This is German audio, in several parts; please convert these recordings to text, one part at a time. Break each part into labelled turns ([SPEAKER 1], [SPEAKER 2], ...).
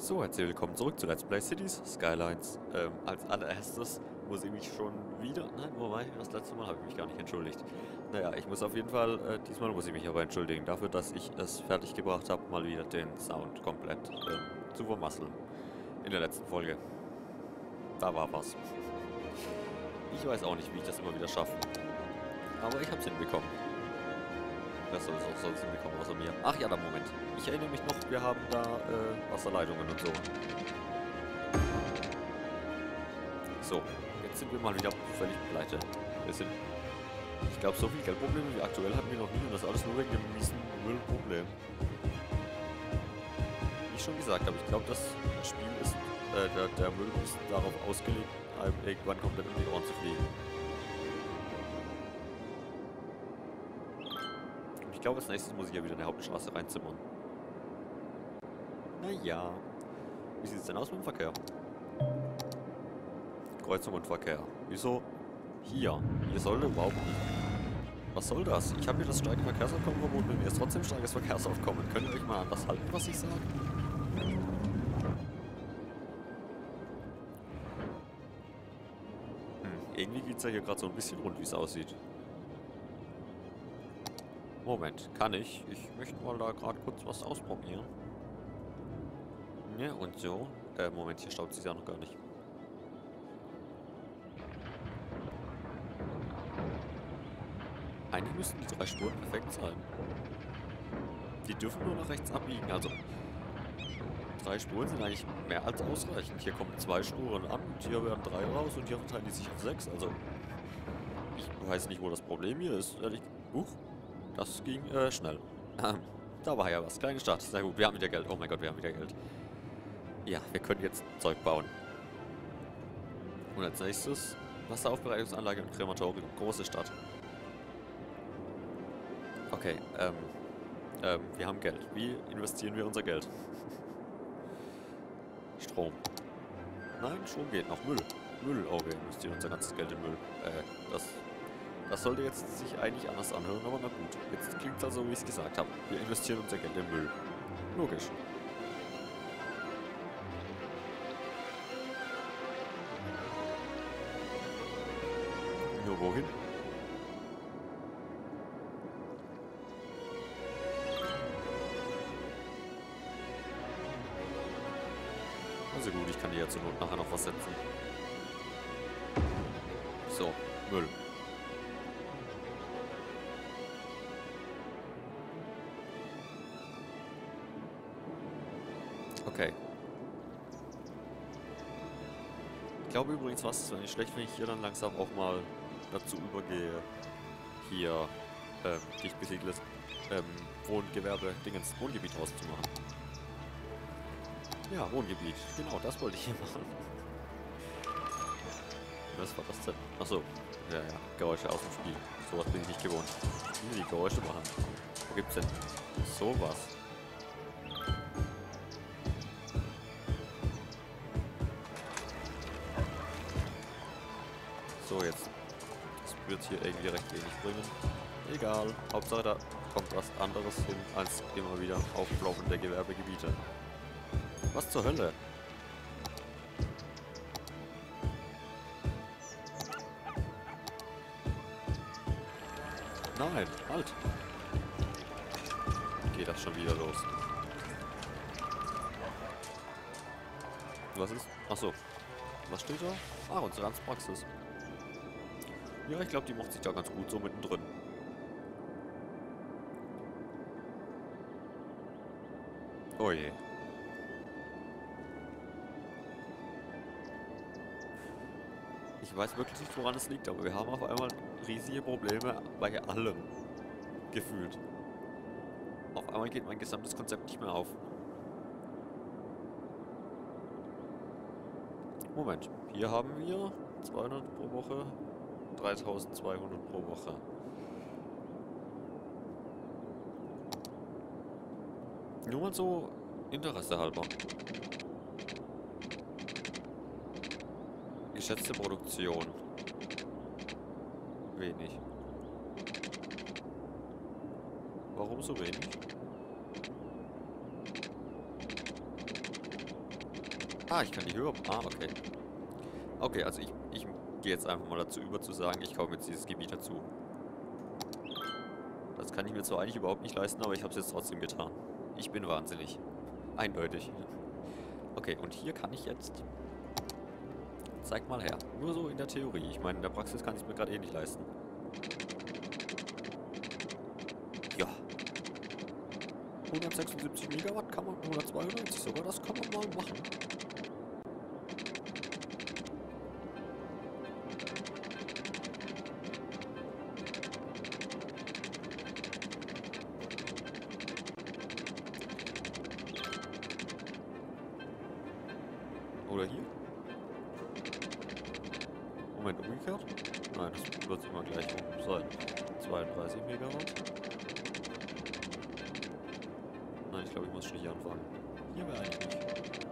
[SPEAKER 1] So, herzlich willkommen zurück zu Let's Play Cities Skylines. Als allererstes muss ich mich schon wieder... Nein, wobei, das letzte Mal habe ich mich gar nicht entschuldigt. Naja, ich muss auf jeden Fall... diesmal muss ich mich aber entschuldigen dafür, dass ich es fertig gebracht habe, mal wieder den Sound komplett zu vermasseln. In der letzten Folge. Da war was. Ich weiß auch nicht, wie ich das immer wieder schaffe. Aber ich habe es hinbekommen. Wer soll es auch sonst hinbekommen außer mir? Ach ja, da Moment. Ich erinnere mich noch, wir haben da Wasserleitungen und so. So, jetzt sind wir mal wieder völlig pleite. Wir sind, ich glaube, so viel Geldprobleme wie aktuell hatten wir noch nie und das alles nur wegen dem miesen Müllproblem. Wie ich schon gesagt habe, ich glaube, das Spiel ist, der Müll ist darauf ausgelegt, einem irgendwann komplett um die Ohren zu fliegen. Und ich glaube, als nächstes muss ich ja wieder eine Hauptstraße reinzimmern. Naja. Wie sieht es denn aus mit dem Verkehr? Kreuzung und Verkehr. Wieso? Hier. Hier sollte überhaupt nicht. Was soll das? Ich habe hier das starke Verkehrsaufkommen verboten und mir ist trotzdem starkes Verkehrsaufkommen. Könnt ihr euch mal an das halten, was ich sage? Irgendwie geht es ja hier gerade so ein bisschen rund, wie es aussieht. Moment, kann ich? Ich möchte mal da gerade kurz was ausprobieren. Ja, und so. Moment, hier staut sich ja noch gar nicht. Eigentlich müssten die 3 Spuren perfekt sein. Die dürfen nur nach rechts abbiegen, also 3 Spuren sind eigentlich mehr als ausreichend. Hier kommen 2 Spuren an und hier werden 3 raus und hier verteilen die sich auf 6. Also ich weiß nicht, wo das Problem hier ist. Ehrlich. Das ging schnell. Da war ja was. Kleine Stadt. Sehr gut. Wir haben wieder Geld. Oh mein Gott, wir haben wieder Geld. Ja, wir können jetzt Zeug bauen. Und als nächstes Wasseraufbereitungsanlage und Krematorium. Große Stadt. Okay, wir haben Geld. Wie investieren wir unser Geld? Strom. Nein, Strom geht noch. Müll. Müll. Oh, wir investieren unser ganzes Geld in Müll. Das sollte jetzt sich eigentlich anders anhören, aber na gut. Jetzt klingt es also, wie ich es gesagt habe. Wir investieren unser Geld in Müll. Logisch. Nur wohin? Also gut, ich kann hier zur Not nachher noch was setzen. So, Müll. Okay. Ich glaube übrigens, was ist nicht schlecht, wenn ich hier dann langsam auch mal dazu übergehe, hier dicht besiedeltes Wohngewerbe-Dingens, Wohngebiet auszumachen. Ja, Wohngebiet. Genau, das wollte ich hier machen. Was war das denn? Achso. Ja, ja. Geräusche aus dem Spiel. Sowas bin ich nicht gewohnt. Ich will die Geräusche machen. Wo gibt's denn sowas? So, jetzt. Das wird hier irgendwie recht wenig bringen. Egal. Hauptsache, da kommt was anderes hin, als immer wieder auflaufende Gewerbegebiete. Was zur Hölle? Nein, halt! Geht das schon wieder los? Was ist? Achso. Was steht da? Ah, unsere Arztpraxis. Ja, ich glaube, die macht sich da ganz gut so mittendrin. Oh je. Ich weiß wirklich nicht, woran es liegt, aber wir haben auf einmal riesige Probleme bei allem. Gefühlt. Auf einmal geht mein gesamtes Konzept nicht mehr auf. Moment, hier haben wir 200 pro Woche, 3200 pro Woche. Nur mal so Interesse halber. Geschätzte Produktion. Wenig. Warum so wenig? Ah, ich kann die höher... Ah, okay. Okay, also ich gehe jetzt einfach mal dazu über zu sagen, ich kaufe jetzt dieses Gebiet dazu. Das kann ich mir zwar eigentlich überhaupt nicht leisten, aber ich habe es jetzt trotzdem getan. Ich bin wahnsinnig. Eindeutig. Okay, und hier kann ich jetzt... Zeig mal her. Nur so in der Theorie. Ich meine, in der Praxis kann ich es mir gerade eh nicht leisten. Ja. 176 Megawatt kann man, 192 sogar, das kann man mal machen. Oder hier? Moment, umgekehrt? Nein, das wird immer gleich rum sein. 32 Megawatt. Nein, ich glaube, ich muss schon hier anfangen. Hier wäre eigentlich nicht.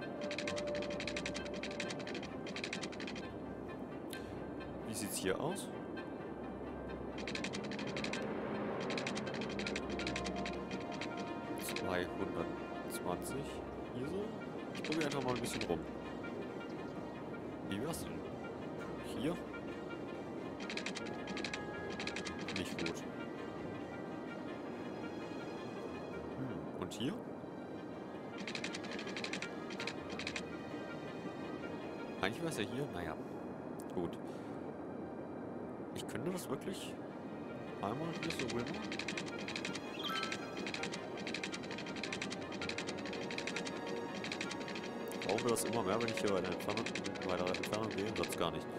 [SPEAKER 1] Wie sieht's hier aus? ...220. Hier so? Ich probiere einfach mal ein bisschen rum. Wie wär's denn? Hier? Nicht gut. Und hier? Eigentlich wäre es ja hier. Naja. Gut. Ich könnte das wirklich einmal hier so rüber. Brauchen wir das immer mehr, wenn ich hier weiter Entfernung gehe? Wird's gar nicht.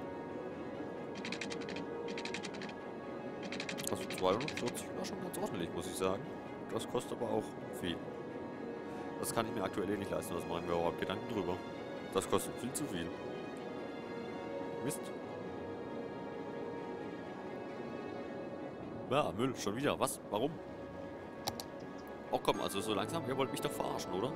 [SPEAKER 1] Also 240 war schon ganz ordentlich, muss ich sagen. Das kostet aber auch viel. Das kann ich mir aktuell eh nicht leisten, was machen wir überhaupt Gedanken drüber. Das kostet viel zu viel. Mist. Ja, Müll, schon wieder. Was? Warum? Oh komm, also so langsam, ihr wollt mich doch verarschen, oder?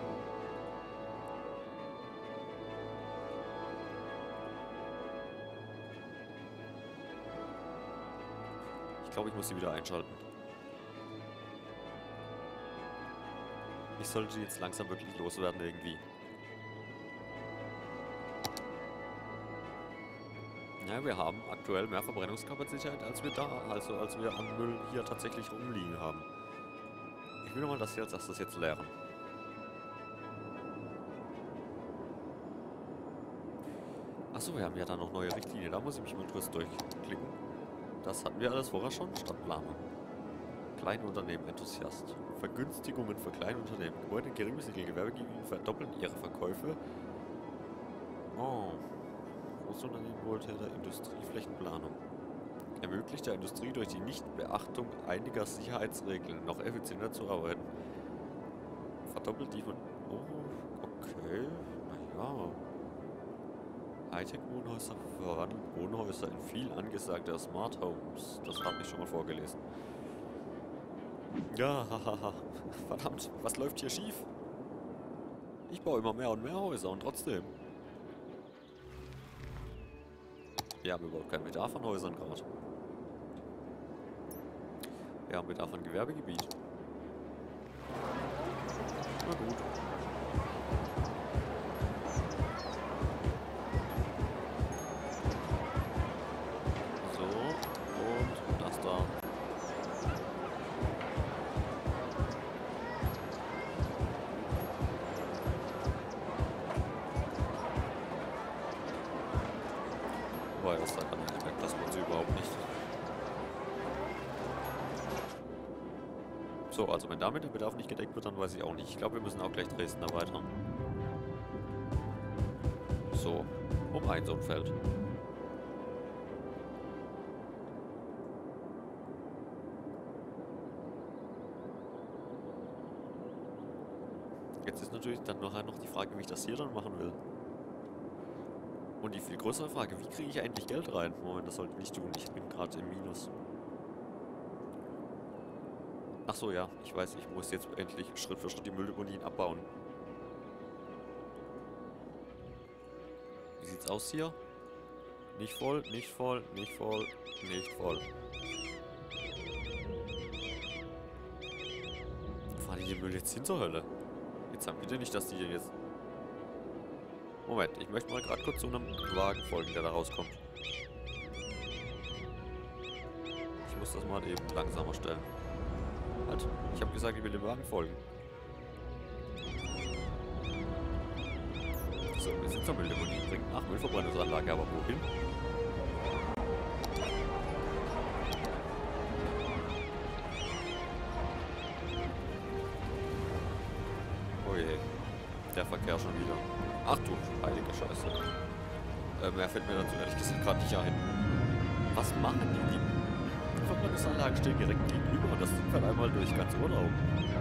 [SPEAKER 1] Ich glaube, ich muss sie wieder einschalten. Ich sollte die jetzt langsam wirklich loswerden irgendwie. Ja, wir haben aktuell mehr Verbrennungskapazität, als wir als wir an Müll hier tatsächlich rumliegen haben. Ich will mal das hier als erstes jetzt leeren. Achso, wir haben ja dann noch neue Richtlinien. Da muss ich mich mal kurz durchklicken. Das hatten wir alles vorher schon. Stadtplanung. Kleinunternehmen, Enthusiast. Vergünstigungen für Kleinunternehmen. Gebäude in geringmäßigen Gewerbegebieten verdoppeln ihre Verkäufe. Oh. Großunternehmen, Wohltäter, Industrieflächenplanung. Ermöglicht der Industrie durch die Nichtbeachtung einiger Sicherheitsregeln noch effizienter zu arbeiten. Verdoppelt die von... Oh, okay. Naja. Hightech-Wohnhäuser verwandeln Wohnhäuser in viel angesagte Smart Homes. Das habe ich schon mal vorgelesen. Ja, hahaha. Verdammt, was läuft hier schief? Ich baue immer mehr und mehr Häuser und trotzdem. Wir haben überhaupt keinen Bedarf an Häusern gerade. Wir haben Bedarf an Gewerbegebiet. Na gut. So, und das da. Wobei, das sagt man nicht, das wollen sie überhaupt nicht. So, also wenn damit der Bedarf nicht gedeckt wird, dann weiß ich auch nicht. Ich glaube, wir müssen auch gleich Dresden erweitern. So, um ein so ein Feld. Jetzt ist natürlich dann noch die Frage, wie ich das hier dann machen will. Und die viel größere Frage, wie kriege ich eigentlich Geld rein? Moment, das sollte ich nicht tun. Ich bin gerade im Minus. Ach so, ja. Ich weiß, ich muss jetzt endlich Schritt für Schritt die Mülldeponien abbauen. Wie sieht's aus hier? Nicht voll, nicht voll, nicht voll, nicht voll. Wo fahren die den Müll jetzt hin zur Hölle? Jetzt haben bitte nicht, dass die den jetzt... Moment, ich möchte mal gerade kurz zu einem Wagen folgen, der da rauskommt. Ich muss das mal eben langsamer stellen. Halt, ich habe gesagt, ich will dem Wagen folgen. So, wir sind zur Mülldeponie. Bringt nach Müllverbrennungsanlage, aber wohin? Oh je. Der Verkehr schon wieder. Ach du, heilige Scheiße. Mehr fällt mir dazu ehrlich gesagt gerade nicht ein. Was machen die? Die Verbrennungsanlagen stehen direkt gegenüber und das Ding fährt einmal durch ganz Urlaub.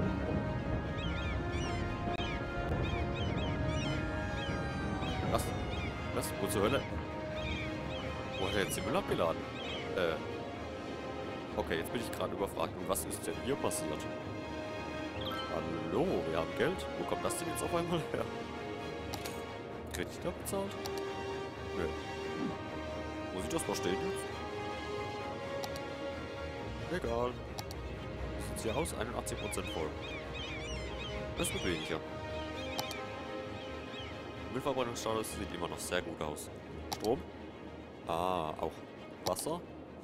[SPEAKER 1] Was? Was? Wo zur Hölle? Wo hat er jetzt den Müll abgeladen? Okay, jetzt bin ich gerade überfragt. Und was ist denn hier passiert? Hallo, wir haben Geld. Wo kommt das denn jetzt auf einmal her? Kredit bezahlt? Nö. Muss ich das verstehen jetzt? Egal. Sieht hier aus? 81% voll. Das wird weniger. Müllverbrennungsstatus sieht immer noch sehr gut aus. Strom? Ah, auch Wasser?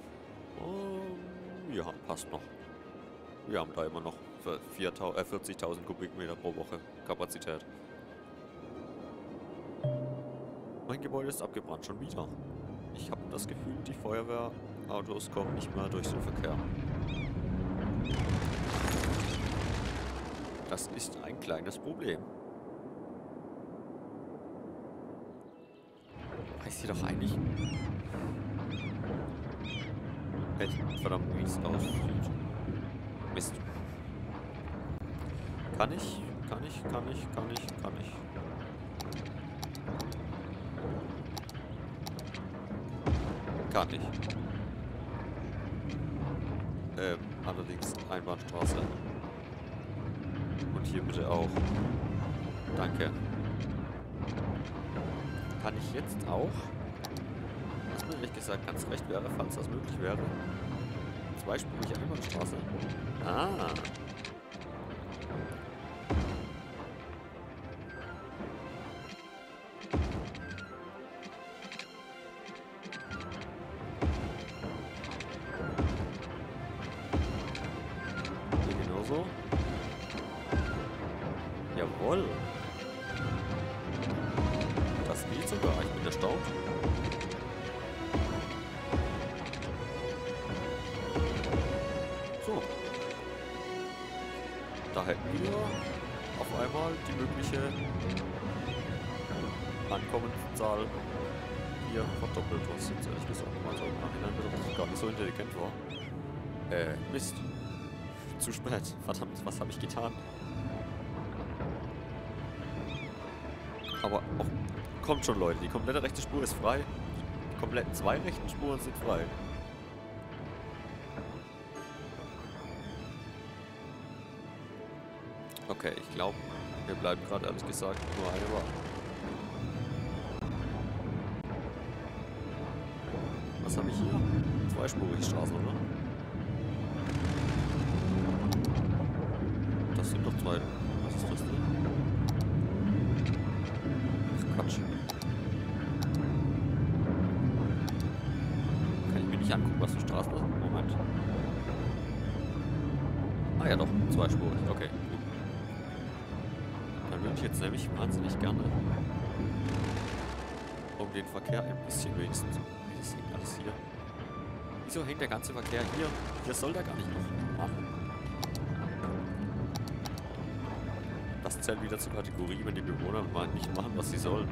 [SPEAKER 1] Ja, passt noch. Wir haben da immer noch 40.000 Kubikmeter pro Woche Kapazität. Mein Gebäude ist abgebrannt, schon wieder. Ich habe das Gefühl, die Feuerwehrautos kommen nicht mehr durch den Verkehr. Das ist ein kleines Problem. Weiß hier doch eigentlich echt verdammt, wie es aussieht. Mist. Kann ich? Kann ich. Allerdings Einbahnstraße. Und hier bitte auch. Danke. Kann ich jetzt auch? Was mir ehrlich gesagt ganz recht wäre, falls das möglich wäre. Zweispurige Einbahnstraße. Ah. Hier genauso. Jawohl. Das geht sogar. Ich bin erstaunt. So. Da hätten wir auf einmal die mögliche Ankommenszahl hier verdoppelt, was jetzt ehrlich gesagt mal so im Nachhinein gar nicht so intelligent war. Mist. Zu spät. Verdammt, was habe ich getan? Aber auch, kommt schon, Leute, die komplette rechte Spur ist frei. Die kompletten zwei rechten Spuren sind frei. Okay, ich glaube, wir bleiben gerade ehrlich gesagt nur eine Wahl. Was habe ich hier? Zweispurige Straßen, oder? Das sind doch zwei. Was ist das denn? Ach Quatsch. Kann ich mir nicht angucken, was für Straßen das sind? Moment. Ah ja doch, zweispurig. Okay, gut. Dann würde ich jetzt nämlich wahnsinnig gerne um den Verkehr ein bisschen wenigstens. Das hängt alles hier. Wieso hängt der ganze Verkehr hier? Hier soll der gar nicht noch. Das zählt wieder zur Kategorie, wenn die Bewohner mal nicht machen, was sie sollen.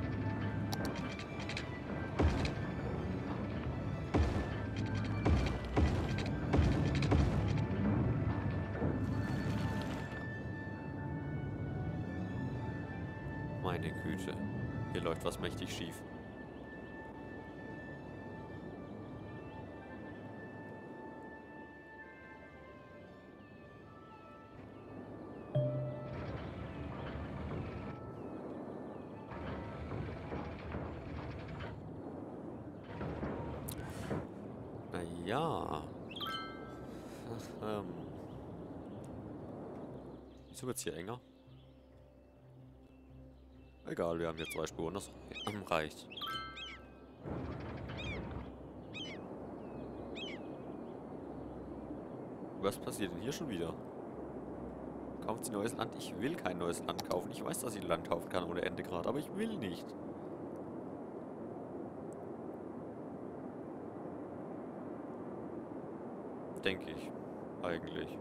[SPEAKER 1] Meine Güte, hier läuft was mächtig schief. Ja. Wieso wird es hier enger? Egal, wir haben hier 2 Spuren, das reicht. Was passiert denn hier schon wieder? Kauft sie neues Land? Ich will kein neues Land kaufen. Ich weiß, dass ich ein Land kaufen kann ohne Ende gerade, aber ich will nicht. Denke ich. Eigentlich.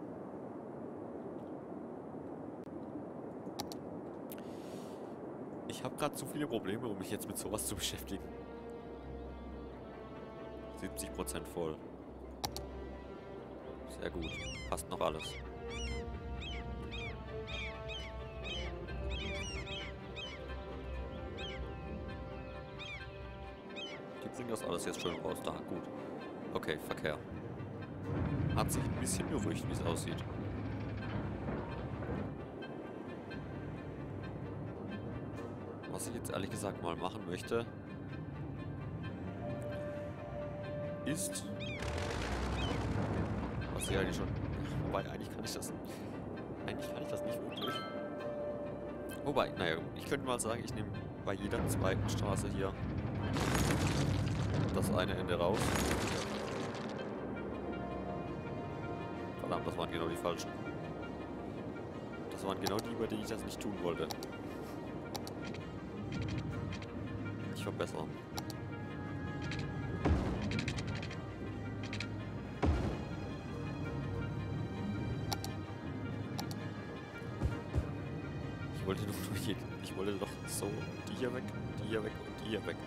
[SPEAKER 1] Ich habe gerade zu viele Probleme, um mich jetzt mit sowas zu beschäftigen. 70% voll. Sehr gut. Passt noch alles. Die bringen das alles jetzt schön raus. Da, gut. Okay, Verkehr. Hat sich ein bisschen beruhigt, wie es aussieht. Was ich jetzt ehrlich gesagt mal machen möchte, ist... Was ich eigentlich schon... Wobei, eigentlich kann ich das nicht wirklich. Wobei, naja, ich könnte mal sagen, ich nehme bei jeder zweiten Straße hier das eine Ende raus. Verdammt, das waren genau die falschen. Das waren genau die, über die ich das nicht tun wollte. Ich verbessere. Ich wollte doch so die hier weg und die hier weg.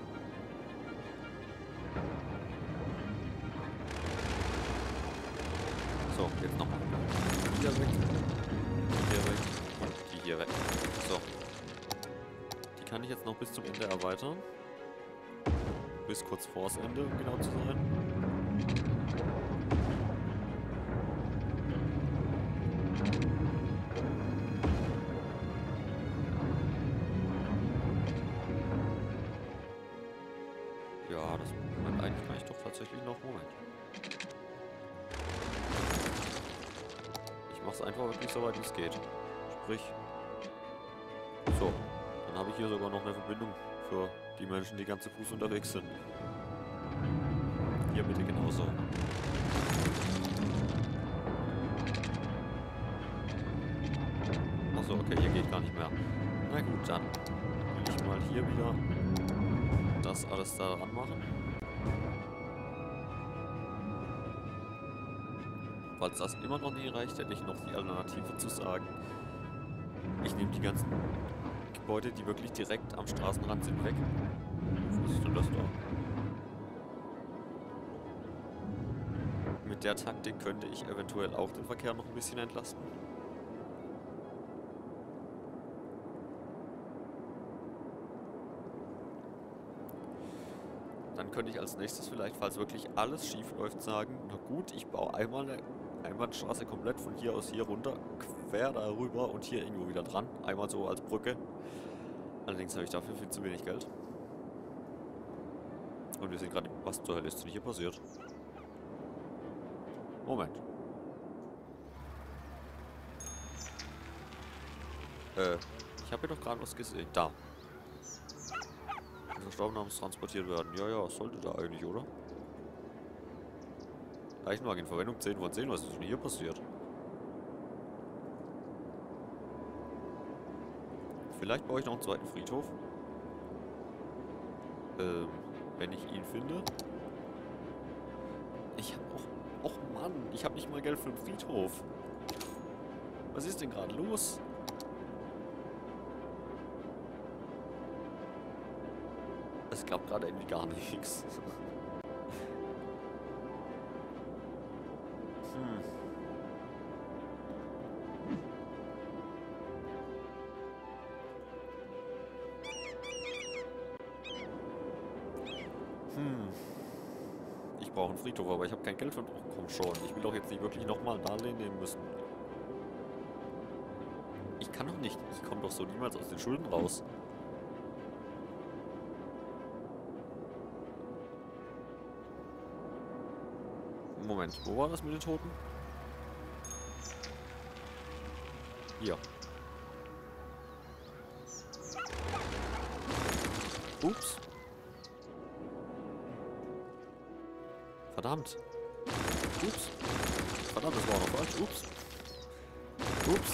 [SPEAKER 1] So, jetzt nochmal. Die hier weg, die hier weg und die hier weg. So. Die kann ich jetzt noch bis zum Ende erweitern. Bis kurz vors Ende, um genau zu sein. Ja, das eigentlich kann ich doch tatsächlich noch. Moment. Ich mache es einfach wirklich so weit wie es geht. Sprich. So. Dann habe ich hier sogar noch eine Verbindung für die Menschen, die ganz zu Fuß unterwegs sind. Hier bitte genauso. Achso, okay, hier geht gar nicht mehr. Na gut, dann will ich mal hier wieder das alles da anmachen. Falls das immer noch nie reicht, hätte ich noch die Alternative zu sagen. Ich nehme die ganzen Gebäude, die wirklich direkt am Straßenrand sind, weg. Was ist denn das da? Mit der Taktik könnte ich eventuell auch den Verkehr noch ein bisschen entlasten. Dann könnte ich als nächstes vielleicht, falls wirklich alles schief läuft, sagen, na gut, ich baue einmal eine Einbahnstraße komplett von hier aus hier runter, quer darüber und hier irgendwo wieder dran. Einmal so als Brücke. Allerdings habe ich dafür viel zu wenig Geld. Und wir sehen gerade, was zur Hölle ist denn hier passiert? Moment. Ich habe hier doch gerade was gesehen. Da. Verstorbener muss transportiert werden. Ja, sollte da eigentlich, oder? Leichenwagen in Verwendung 10 von 10. Was ist denn hier passiert? Vielleicht baue ich noch einen zweiten Friedhof. Wenn ich ihn finde. Ich habe auch... Och Mann, ich habe nicht mal Geld für einen Friedhof. Was ist denn gerade los? Es gab gerade irgendwie gar nichts. Ich brauche einen Friedhof, aber ich habe kein Geld für... Oh, komm schon. Ich will doch jetzt nicht wirklich nochmal ein Darlehen nehmen müssen. Ich kann doch nicht. Ich komme doch so niemals aus den Schulden raus. Moment, wo war das mit den Toten? Hier. Ups. Verdammt. Ups. Verdammt, das war auch noch falsch. Ups. Ups.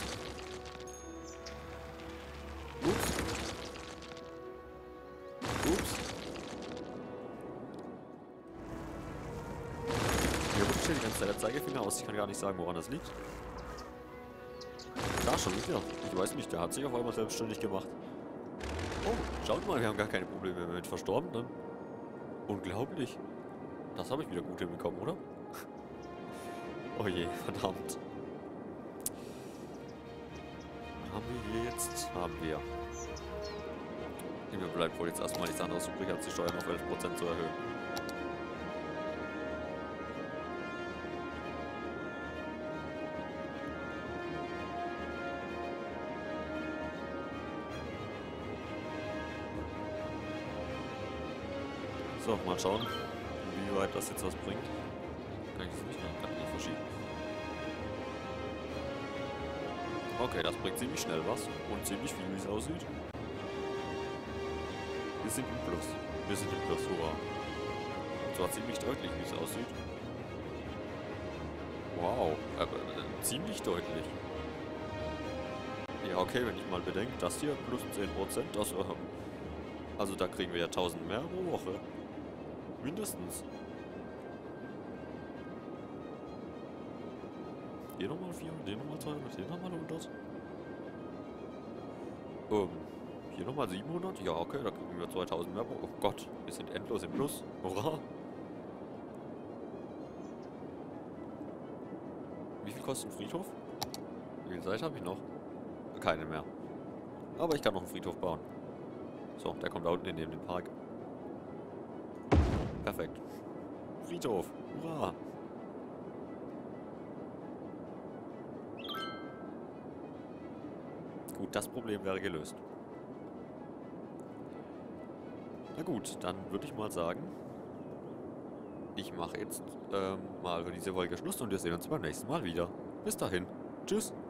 [SPEAKER 1] Ups. Ups. Hier rutscht die ganze Zeit der Zeigefinger aus. Ich kann gar nicht sagen, woran das liegt. Da schon wieder. Ich weiß nicht, der hat sich auf einmal selbstständig gemacht. Oh, schaut mal, wir haben gar keine Probleme mehr mit Verstorbenen. Unglaublich. Das habe ich wieder gut hinbekommen, oder? Oh je, verdammt. Haben wir hier jetzt? Haben wir. Mir bleibt wohl jetzt erstmal nichts anderes übrig, als die Steuern auf 11% zu erhöhen. So, mal schauen, wie weit das jetzt was bringt. Kann ich das nicht? Kann ich nicht verschieben. Okay, das bringt ziemlich schnell was und ziemlich viel, wie es aussieht. Wir sind im Plus. Wir sind im Plus, hurra. Und zwar ziemlich deutlich, wie es aussieht. Wow, ziemlich deutlich. Ja, okay, wenn ich mal bedenke, das hier plus 10%, das, also da kriegen wir ja 1000 mehr pro Woche. Mindestens. Hier nochmal 400, hier nochmal 200, hier nochmal 100. Hier nochmal 700. Ja, okay, da kriegen wir 2000 mehr. Oh Gott, wir sind endlos im Plus. Hurra. Wie viel kostet ein Friedhof? Wie viel Zeit habe ich noch? Keine mehr. Aber ich kann noch einen Friedhof bauen. So, der kommt da unten in den Park. Perfekt. Friedhof. Hurra. Gut, das Problem wäre gelöst. Na gut, dann würde ich mal sagen, ich mache jetzt mal für diese Folge Schluss und wir sehen uns beim nächsten Mal wieder. Bis dahin. Tschüss.